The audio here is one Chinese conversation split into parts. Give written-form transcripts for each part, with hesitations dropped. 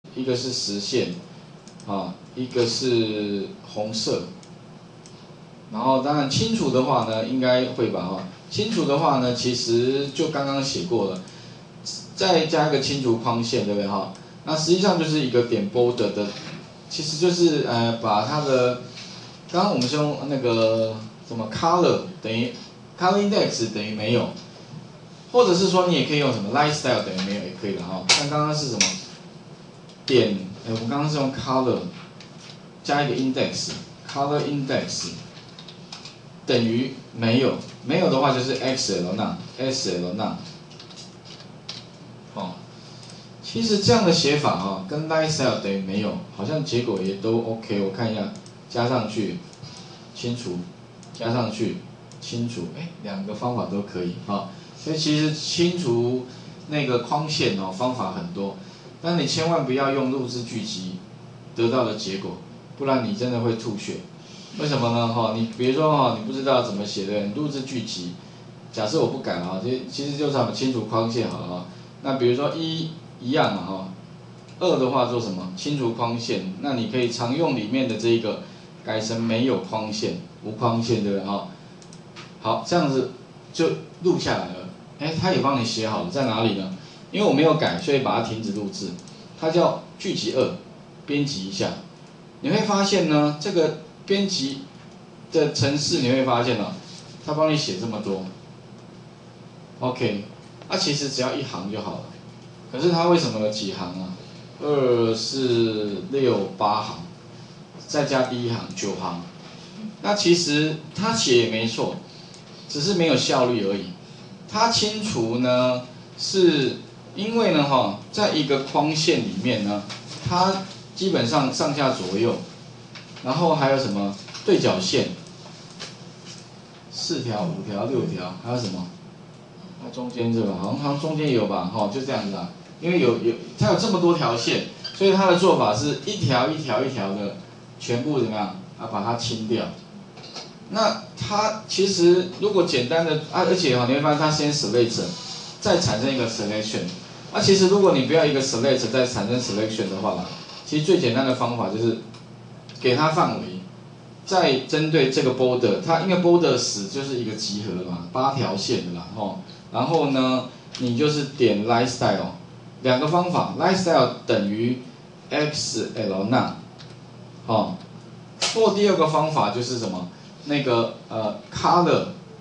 一个是实线，一个是红色。然后当然清除的话呢，应该会吧清除的话呢，其实就刚刚写过了，再加一个清除框线，对不对那实际上就是一个点 border 的，其实就是把它的，刚刚我们是用那个什么 color 等于 color index 等于没有，或者是说你也可以用什么 lifestyle 等于没有也可以的像刚刚是什么点，我们刚刚是用 color 加一个 index，color index 等于没有，没有的话就是 xl none。其实这样的写法跟 lifestyle 等于没有，好像结果也都 OK。我看一下，加上去，清除，加上去，清除，两个方法都可以所以其实清除那个框线方法很多，但你千万不要用录制巨集得到的结果，不然你真的会吐血。为什么呢你比如说你不知道怎么写的，你录制巨集，假设我不改了其实就是我们清除框线好了那比如说一样嘛2的话做什么？清除框线，那你可以常用里面的这个改成没有框线、无框线，对不对好，这样子就录下来了。它也帮你写好了，在哪里呢？因为我没有改，所以把它停止录制。它叫巨集2，编辑一下，你会发现呢，这个编辑的程式你会发现它帮你写这么多。OK， 其实只要1行就好了。可是它为什么有几行2、4、6、8行，再加第1行9行。那其实它写也没错，只是没有效率而已。它清除呢，是因为呢在一个框线里面呢，它基本上上下左右，然后还有什么对角线，4条、5条、6条，还有什么？那中间这个好像中间有吧就这样子因为它有这么多条线，所以它的做法是一条一条一条的全部怎么样把它清掉。那它其实如果简单的而且你会发现它先 select 再产生一个 selection。其实如果你不要一个 select 再产生 selection 的话其实最简单的方法就是给它范围，再针对这个 border， 它因为 border 死就是一个集合嘛，8条线的啦然后呢，你就是点 lifestyle， 2个方法 ，lifestyle 等于 xl none， 或第2个方法就是什么？那个color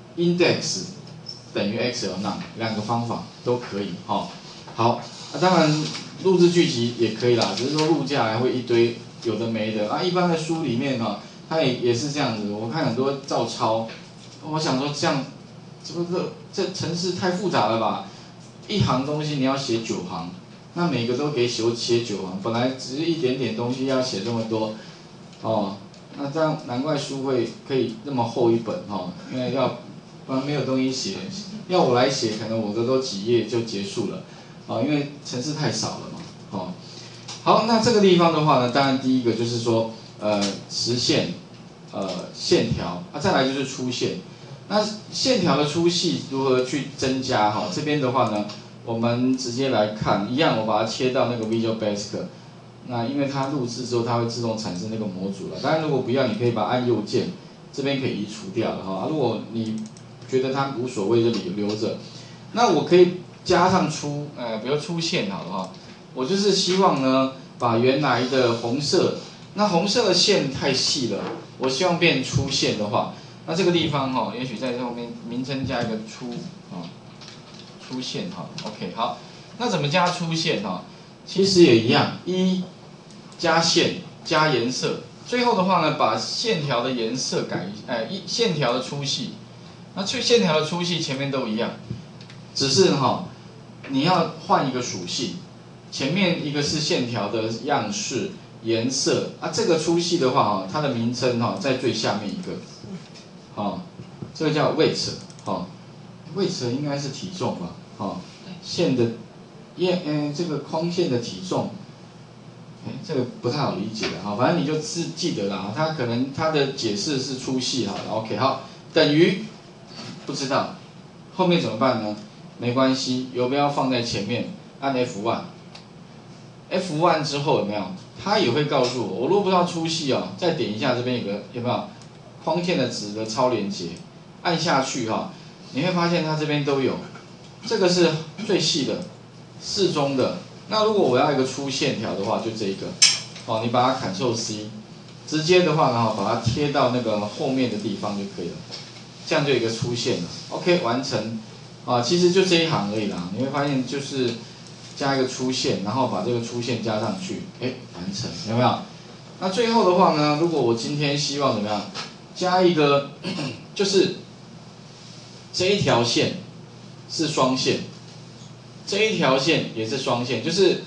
index 等于 xl none， 2个方法都可以好，当然录制剧集也可以啦，只是说录下来会一堆有的没的一般的书里面它也是这样子，我看很多照抄，我想说这样。这程式太复杂了吧？1行东西你要写9行，那每个都给写9行，本来只是一点点东西要写这么多，那这样难怪书会可以那么厚一本因为不然没有东西写，要我来写，可能我的都几页就结束了，因为程式太少了嘛，好，那这个地方的话呢，当然第一个就是说实线，线条再来就是粗线。那线条的粗细如何去增加这边的话呢，我们直接来看，一样我把它切到那个 Visual Basic， 那因为它录制之后它会自动产生那个模组了，当然如果不要，你可以把它按右键，这边可以移除掉了如果你觉得它无所谓就留着，那我可以加上比如粗线好了我就是希望呢把原来的红色，那红色的线太细了，我希望变粗线的话。那这个地方也许在后面名称加一个粗线OK 好，那怎么加粗线其实也一样，加线加颜色，最后的话呢，把线条的颜色线条的粗细，那线条的粗细前面都一样，只是你要换一个属性，前面一个是线条的样式颜色这个粗细的话它的名称在最下面一个。这个叫 weight，weight 应该是体重吧，线的这个框线的体重，这个不太好理解的反正你就记得啦，它可能它的解释是粗细好了 ，OK 好，等于不知道，后面怎么办呢？没关系，游标放在前面，按 F1， F1 之后有没有？它也会告诉我，我如果不知道粗细哦，再点一下这边有没有框线的值的超连接，按下去哈，你会发现它这边都有。这个是最细的，适中的。那如果我要一个粗线条的话，就这个，哦，你把它 Ctrl C， 直接的话呢，把它贴到那个后面的地方就可以了，这样就有一个粗线了。OK， 完成。啊，其实就这一行而已啦，你会发现就是加一个粗线，然后把这个粗线加上去，哎，完成，有没有？那最后的话呢，如果我今天希望怎么样，加一个就是这一条线是双线，这一条线也是双线，就是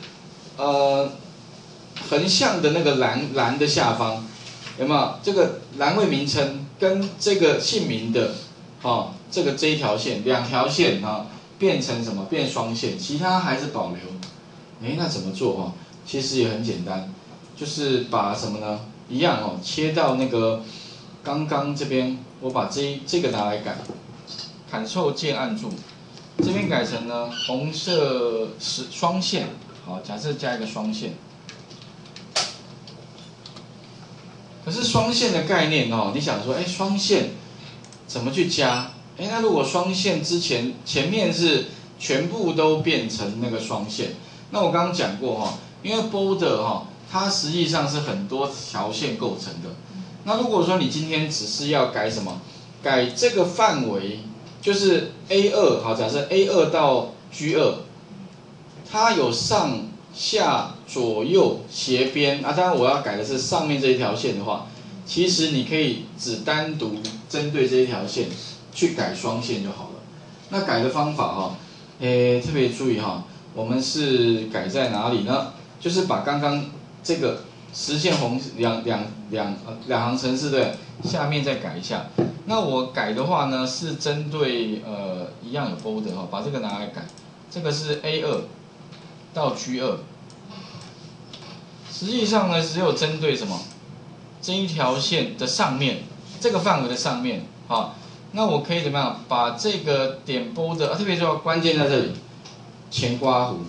横向的那个栏的下方有没有这个栏位名称跟这个姓名的这一条线两条线变成什么？变双线，其他还是保留。那怎么做其实也很简单，就是把什么呢？一样切到那个刚刚这边，我把这个拿来改 ，Ctrl 键按住，这边改成呢红色双线，好，假设加一个双线。可是双线的概念你想说，双线怎么去加？那如果双线之前面是全部都变成那个双线，那我刚刚讲过因为 border 它实际上是很多条线构成的。那如果说你今天只是要改什么？改这个范围，就是 A2 好，假设 A2 到 G2， 它有上下左右斜边当然我要改的是上面这一条线的话，其实你可以只单独针对这一条线去改双线就好了。那改的方法特别注意我们是改在哪里呢？就是把刚刚这个实线红两行程式对，下面再改一下。那我改的话呢，是针对一样有 border 把这个拿来改。这个是 A2 到 G2， 实际上呢只有针对什么？这一条线的上面，这个范围的上面那我可以怎么样？把这个点 border 特别重要，关键在这里，前刮弧。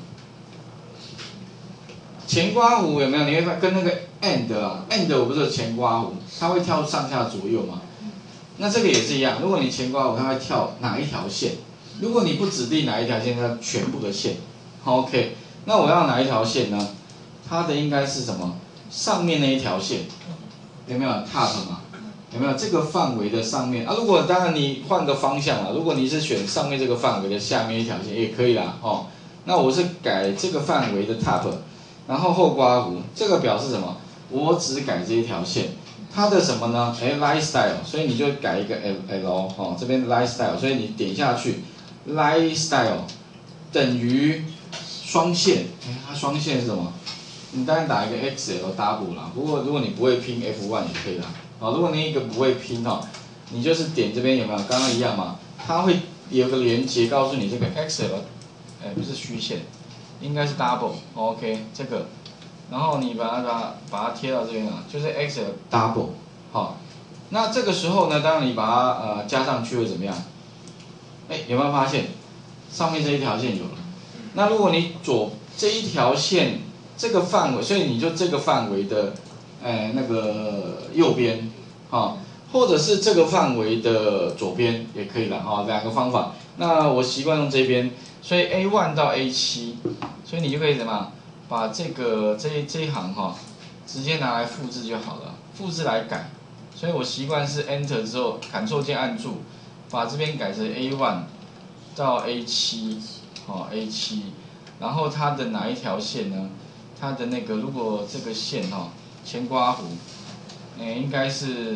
前刮弧有没有？你会跟那个 end 我不是有前刮弧，它会跳上下左右嘛？那这个也是一样，如果你前刮弧，它会跳哪一条线？如果你不指定哪一条线，它全部的线。OK， 那我要哪一条线呢？它的应该是什么？上面那一条线，有没有 top 嘛？有没有这个范围的上面如果当然你换个方向如果你是选上面这个范围的下面一条线也可以啦那我是改这个范围的 top， 然后后刮弧，这个表示什么？我只改这一条线，它的什么呢？line style， 所以你就改一个 L 这边 line style， 所以你点下去 line style 等于双线，它双线是什么？你当然打一个 XL double 啦，不过如果你不会拼 F1 也可以啦。如果你一个不会拼你就是点这边有没有？刚刚一样嘛，它会有个连接告诉你这个 XL， 不是虚线，应该是 double，OK 这个，然后你把它贴到这边就是 XL double， 那这个时候呢，当然你把它加上去会怎么样？有没有发现上面这一条线有了？那如果你这一条线这个范围，所以你就这个范围的那个右边或者是这个范围的左边也可以了两个方法。那我习惯用这边，所以 A1 到 A7， 所以你就可以怎么样？把这一行直接拿来复制就好了，复制来改。所以我习惯是 Enter 之后 Ctrl 键按住，把这边改成 A1 到 A7， A7， 然后它的哪一条线呢？它的那个如果这个线前刮弧，应该是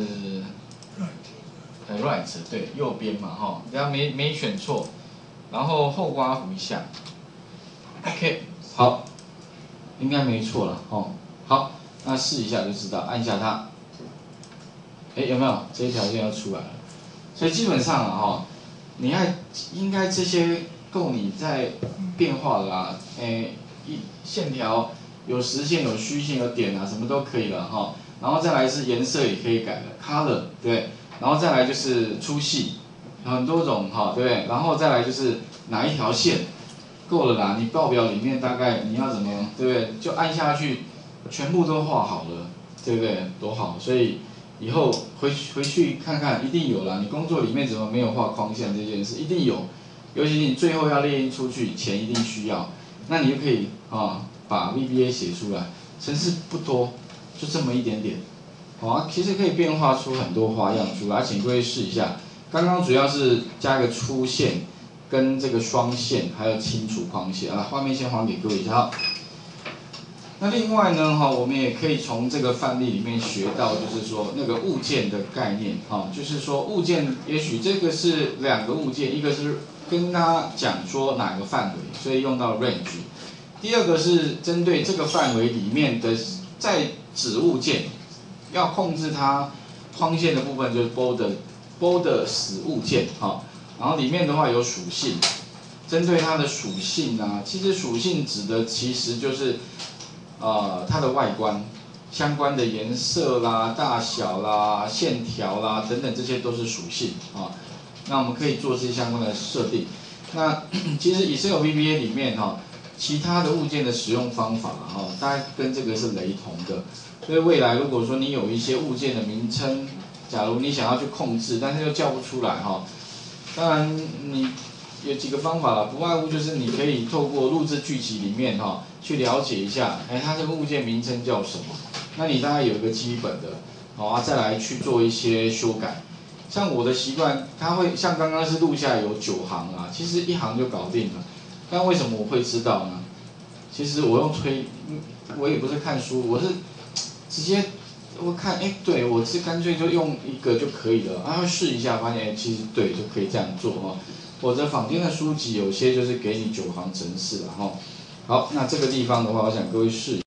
right 对，右边嘛不要没选错，然后后刮弧一下 ，OK 好，应该没错了好，那试一下就知道，按下它，有没有这一条线要出来了？所以基本上你应该这些够你在变化了线条有实线有虚线有点什么都可以了然后再来是颜色也可以改了 ，color 对，然后再来就是粗细，很多种对不对？然后再来就是哪一条线够了啦，你报表里面大概你要怎么，对不对？就按下去，全部都画好了，对不对？多好，所以以后回去看看，一定有啦。你工作里面怎么没有画框线这件事，一定有。尤其你最后要列印出去前一定需要，那你就可以把 VBA 写出来，程式不多，就这么一点点，其实可以变化出很多花样出来，请各位试一下。刚刚主要是加一个粗线，跟这个双线，还有清除框线啊。画面先还给各位一下。那另外呢，我们也可以从这个范例里面学到，就是说那个物件的概念，就是说物件，也许这个是2个物件，一个是跟他讲说哪个范围，所以用到 range。第二个是针对这个范围里面的在子物件，要控制它框线的部分就是 border 子物件，然后里面的话有属性，针对它的属性啊，其实属性指的其实就是它的外观。相关的颜色啦、大小啦、线条啦等等，这些都是属性啊。那我们可以做这些相关的设定。那其实 Excel VBA 里面其他的物件的使用方法大概跟这个是雷同的。所以未来如果说你有一些物件的名称，假如你想要去控制，但是又叫不出来当然你有几个方法啦，不外乎就是你可以透过录制剧集里面去了解一下，它这个物件名称叫什么，那你大概有一个基本的，再来去做一些修改。像我的习惯，它会像刚刚是录下来有9行啊，其实1行就搞定了。但为什么我会知道呢？其实我用推，我也不是看书，我是直接我看，对，我是干脆就用一个就可以了，然后试一下，发现其实对就可以这样做否则坊间的书籍有些就是给你9行程式了好，那这个地方的话，我想各位试。